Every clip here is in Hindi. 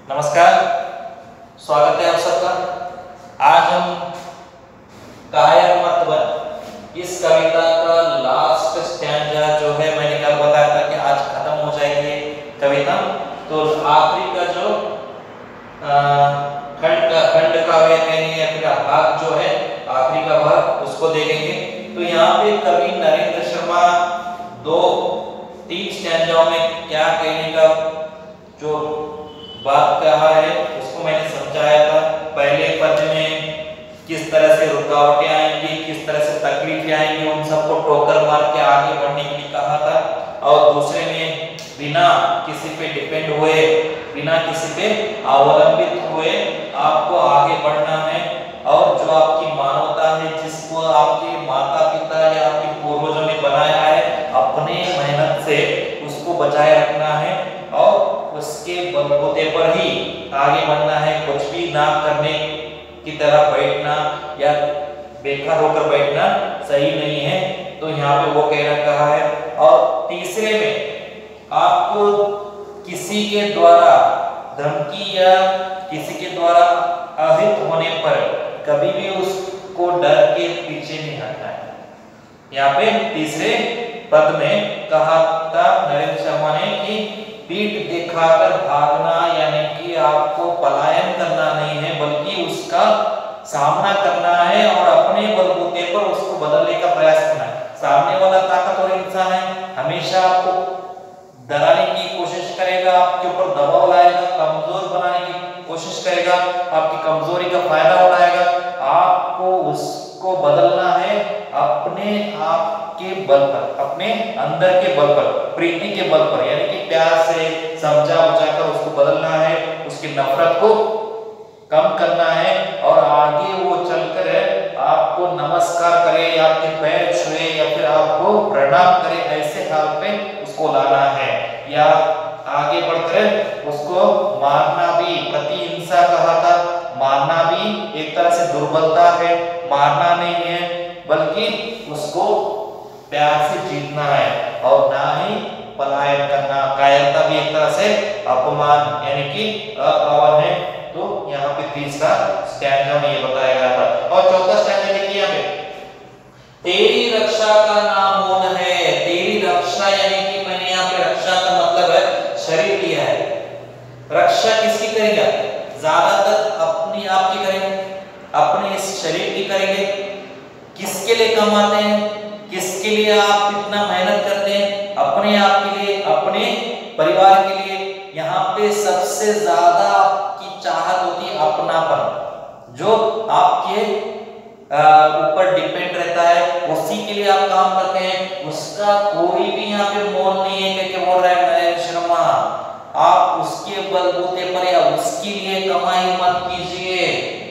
नमस्कार, स्वागत है आप सबका। आज हम कायर मत बन इस कविता का लास्ट स्टैंजा जो है, मैंने कल बताया था कि आज खत्म हो जाएगी कविता। तो आखिरी का जो खंड काव्य कहेंगे या फिर भाग जो है, आखिरी का भाग उसको देखेंगे। तो यहाँ पे कवि नरेंद्र शर्मा तीन स्टैंजाओं में क्या कहने का जो बात कहा है उसको मैंने समझाया था। पहले पद में किस तरह से रुकावटें आएंगी, किस तरह से तकलीफें आएंगी, उन सबको ठोकर मार के आगे बढ़ने के लिए कहा था। और दूसरे में बिना किसी पे डिपेंड हुए, बिना किसी पे अवलंबित हुए आपको आगे बढ़ना है। और जो आपकी मानवता है, जिसको आपके माता पिता या आपके पूर्वजों ने बनाया है, अपने मेहनत से उसको बचाए रखना है और उसके बलबूते पर ही आगे बढ़ना है। कुछ भी ना करने की तरह बैठना या बेकार होकर बैठना सही नहीं है। तो यहाँ पे वो कहना कहा है। और तीसरे में आपको किसी के द्वारा धमकी या किसी के द्वारा अहित होने पर कभी भी उसको डर के पीछे नहीं हटना है। यहाँ पे तीसरे पद में कहा था नरेंद्र शर्मा ने कि पीठ दिखाकर भागना, यानी कि आपको पलायन करना नहीं है बल्कि उसका सामना करना है और अपने बलबूते पर उसको बदलने का प्रयास करना है। सामने वाला ताकतवर इंसान है, हमेशा आपको डराने की कोशिश करेगा, आपके ऊपर दबाव लाएगा, कमजोर बनाने की कोशिश करेगा, आपकी कमजोरी का फायदा उठाएगा। आपको उसको बदलना है अपने आप के बल पर, अपने अंदर के बल पर, प्रीति के बल पर, यानी कि प्यार से समझा बुझाकर उसको बदलना है, उसकी नफरत को कम करना है। और आगे वो चलकर आपको नमस्कार करे या आपके पैर छुए या फिर आपको प्रणाम करे, ऐसे हाल पे उसको लाना है। या आगे बढ़कर उसको मारना भी, प्रतिहिंसा कहा था, मारना भी एक तरह से दुर्बलता है, मारना नहीं है बल्कि उसको प्यार से जीतना है और ना ही पलायन करना। कायरता भी एक तरह से अपमान यानी कि अपमान है। तो यहाँ पे तीसरा स्टैंजा में ये बताया गया था। और चौथा स्टैंजा देखिए यहाँ पे, तेरी रक्षा का नाम मौन है। तेरी रक्षा यानी कि मैंने यहाँ पे रक्षा का मतलब है शरीर लिया है। रक्षा किसकी करेंगे? ज्यादातर अपनी आप की करेंगे, अपने इस शरीर की करेंगे। किसके लिए कमाते हैं, किसके लिए आप इतना मेहनत करते हैं? अपने आप के लिए, अपने परिवार के लिए। यहाँ पे सबसे ज्यादा आपकी चाहत होती है अपनापन, जो आपके ऊपर डिपेंड रहता है, उसी के लिए आप काम करते हैं। उसका कोई भी यहाँ पे मोल नहीं है कि बोल रहा है नरेंद्र शर्मा आप उसके बलबूते पर या उसके लिए कमाई मत कीजिए।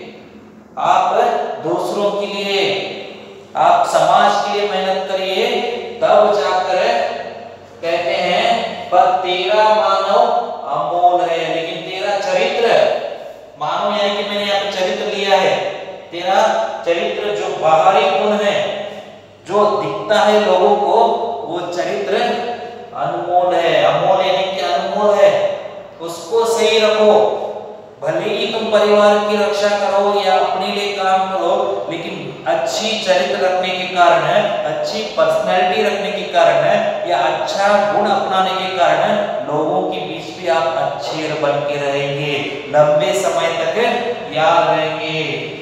आप दूसरों के लिए, आप समाज के लिए मेहनत करिए, तब जाकर कहते हैं पर तेरा मानव अमोल है। लेकिन तेरा चरित्र, मानव यानी कि मैंने यहाँ पे चरित्र लिया है, तेरा चरित्र जो बाहरी गुण है, जो दिखता है लोगों को, वो चरित्र अनमोल है। अमोल यानी कि अनमोल है, उसको सही रखो। भले ही तुम परिवार की रक्षा करो या अपने लिए काम करो, लेकिन अच्छी चरित्र रखने के कारण, अच्छी पर्सनैलिटी रखने के कारण या अच्छा गुण अपनाने के कारण लोगों के बीच भी आप अच्छे बन के रहेंगे, लंबे समय तक याद रहेंगे।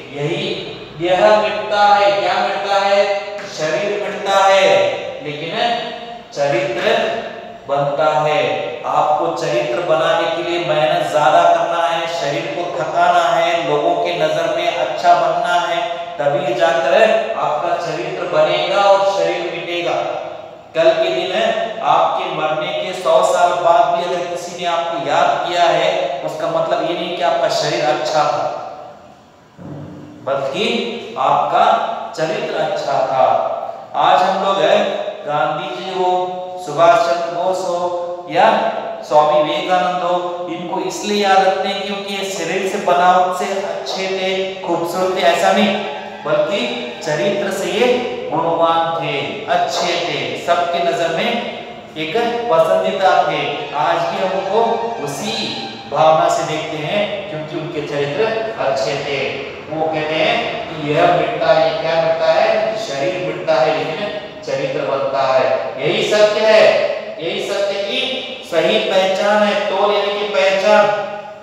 यह मिटता है, क्या मिटता है? शरीर मिटता है, लेकिन चरित्र बनता है। आपको चरित्र बनाने के लिए मेहनत ज्यादा करना है, शरीर को थकाना है, लोगों के नजर में अच्छा बनना है, तभी जाकर आपका चरित्र बनेगा और शरीर मिटेगा। कल के दिन आपके मरने के 100 साल बाद भी अगर किसी ने आपको याद किया है, उसका मतलब ये नहीं कि आपका शरीर अच्छा था, बल्कि आपका चरित्र अच्छा था। आज हम लोग गांधी जी हो, सुभाष चंद्र बोस हो या स्वामी विवेकानंद हो, इनको इसलिए याद रखते हैं क्योंकि ये शरीर से बनावट से अच्छे थे, खूबसूरत थे, ऐसा नहीं, बल्कि चरित्र से ये गुणवान थे, अच्छे थे, सबके नजर में एक पसंदीदा थे। आज भी हमको उसी भावना से देखते हैं क्योंकि उनके चरित्र अच्छे थे। वो कहते हैं कि यह मिटता है, क्या मिटता है? शरीर मिटता है लेकिन चरित्र बनता है। यही सत्य है, यही सत्य की सही पहचान है। तोल यानी कि पहचान।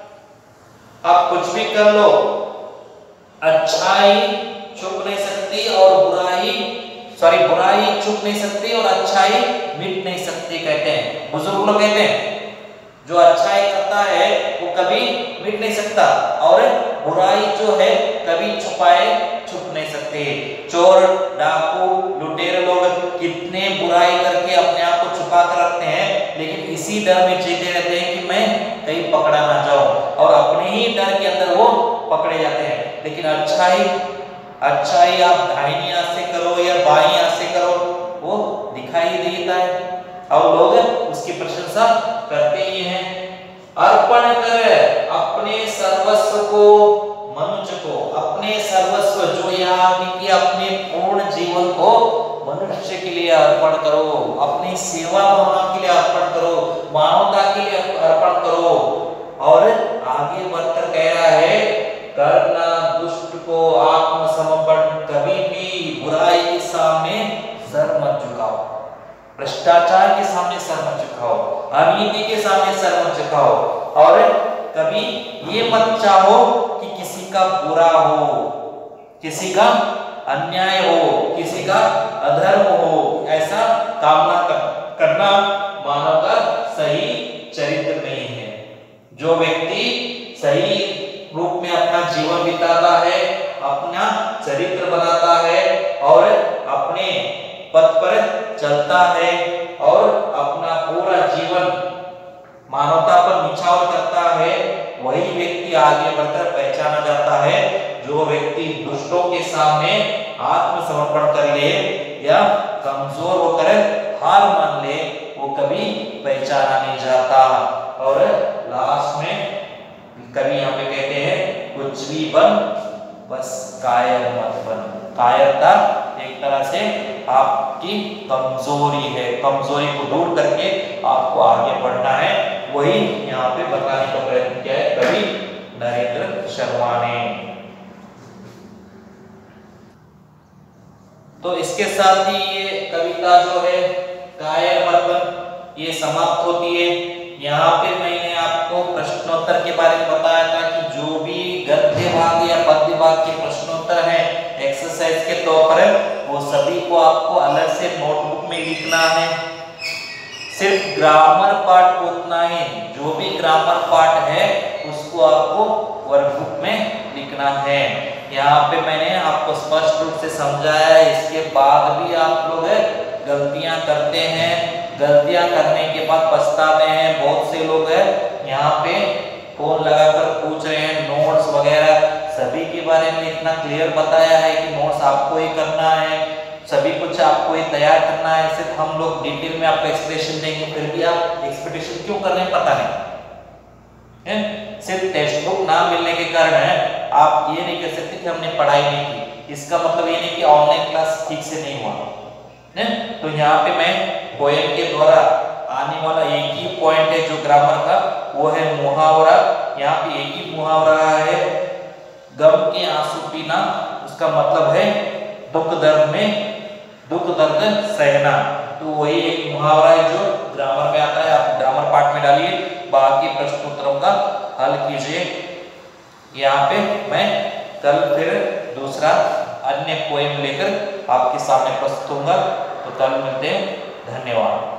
आप कुछ भी कर लो, अच्छाई छुप नहीं सकती और बुराई छुप नहीं सकती और अच्छाई मिट नहीं सकती, कहते हैं बुजुर्ग लोग। कहते हैं जो अच्छाई करता है वो कभी मिट नहीं सकता और बुराई जो है कभी छुप नहीं सकते। चोर, डाकू, लुटेरे लोग कितने बुराई करके अपने आप को छुपा कर रखते हैं, लेकिन इसी डर में जीते रहते हैं कि मैं कहीं पकड़ा ना जाऊं, और अपने ही डर के अंदर वो पकड़े जाते हैं। लेकिन अच्छाई आप दाहिनी हाथ से करो या बाईं हाथ से करो, वो दिखाई देता है और लोग उसकी प्रशंसा करते ही हैं। अर्पण कर अपने सर्वस्व को मनुष्य को, अपने सर्वस्व जो यहाँ की अपने पूर्ण जीवन को मनुष्य के लिए अर्पण करो, अपनी सेवा भावना के लिए अर्पण करो, मानवता के लिए अर्पण करो। और आगे बढ़कर कह रहा है, करना दुष्ट को आत्मसमर्पण, कभी भी बुराई के सामने सर मत झुकाओ, भ्रष्टाचार के सामने सर मत झुकाओ, अनीति के सामने सर मत झुकाओ, और कभी ये मत चाहो कि किसी का बुरा हो, किसी का अन्याय हो, किसी का अधर्म हो। ऐसा कामना करना मानव का सही चरित्र नहीं है। जो व्यक्ति सही रूप में अपना जीवन बिताता है, अपना चरित्र बनाता है और अपने पथ पर चलता है और अपना पूरा जीवन मानवता पर निछावर करता है, वही व्यक्ति आगे बढ़कर पहचाना जाता है। जो व्यक्ति दुष्टों के सामने आत्मसमर्पण कर ले या कमजोर होकर हार मान ले, वो कभी पहचाना नहीं जाता। और लास्ट में कभी यहाँ पे कहते हैं, कुछ भी बन बस कायर मत बन। कायरता एक तरह से आपकी कमजोरी है, कमजोरी को दूर करके आपको आगे बढ़ना है। वही यहाँ पे बताने का प्रयत्न किया है कवि नरेंद्र शर्मा ने। तो इसके साथ ही ये कविता जो है कायर मत बन, ये समाप्त होती है। यहाँ पे मैंने आपको प्रश्नोत्तर के बारे में बताया था कि जो भी गद्य भाग या पद्य भाग के प्रश्नोत्तर हैं एक्सरसाइज के तौर पर, वो सभी को आपको अलग से नोटबुक में लिखना है। सिर्फ ग्रामर पार्ट को उतना ही, जो भी ग्रामर पार्ट है उसको आपको वर्कबुक में लिखना है। यहाँ पे मैंने आपको स्पष्ट रूप से समझाया है। इसके बाद भी आप लोग गलतियां करते हैं, गलतियां करने के बाद पछताते हैं। बहुत से लोग हैं यहाँ पे फोन लगाकर पूछ रहे हैं नोट्स वगैरह, सभी के बारे में इतना क्लियर बताया है कि नोट्स आपको ही करना है, सभी कुछ आपको ही तैयार करना है। सिर्फ हम लोग डिटेल में आपको एक्सप्लेनेशन देंगे, फिर भी आप एक्सपेक्टेशन क्यों कर रहे हैं पता नहीं है। सिर्फ टेक्स्ट बुक ना मिलने के कारण है आप ये नहीं कह सकते कि हमने पढ़ाई नहीं की। इसका मतलब ये नहीं कि ऑनलाइन क्लास ठीक से नहीं हुआ है। तो यहाँ पे मैं पोएम के द्वारा आने वाला एक ही पॉइंट है जो ग्रामर का, वो है मुहावरा। यहाँ पे एक ही मुहावरा है, गम के आंसू पीना। उसका मतलब है दुख दर्द में दुख दर्द सहना। तो वही एक मुहावरा है जो ग्रामर में आता है। आप ग्रामर पार्ट में डालिए, बाकी प्रश्नोत्तरों का हल कीजिए। यहाँ पे मैं कल फिर दूसरा अन्य पोएम लेकर आपके सामने प्रस्तुत होऊंगा। तो कल मिलते हैं, धन्यवाद।